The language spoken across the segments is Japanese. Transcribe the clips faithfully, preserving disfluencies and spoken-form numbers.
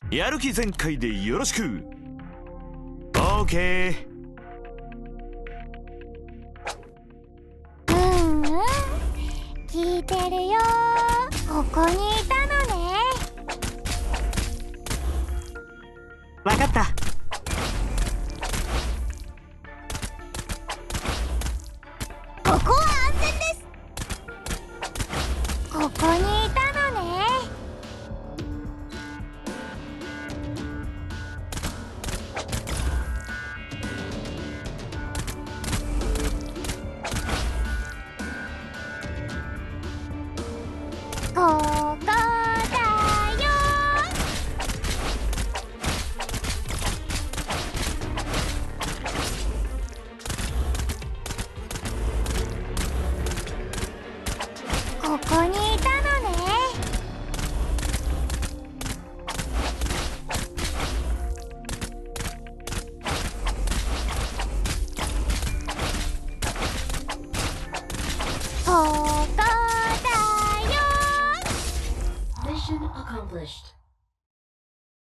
やる気全開でよろしく。オーケー。 うんうん、聞いてるよ。ここにいたのね。 わかった。 ここは安全です。ここにいたのね。ここだよ。ここにいたのね。ここだよ。 Mission accomplished.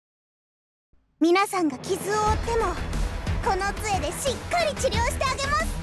皆さんが傷を負ってもこの杖でしっかり治療してあげます。